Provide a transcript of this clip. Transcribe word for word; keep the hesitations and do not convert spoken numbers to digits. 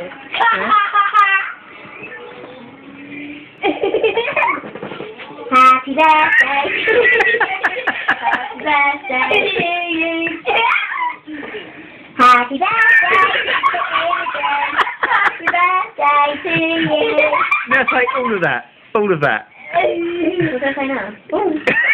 Happy birthday. Happy birthday to you. Happy birthday. Happy birthday to you. Now take all of that. All of that. What did I say now?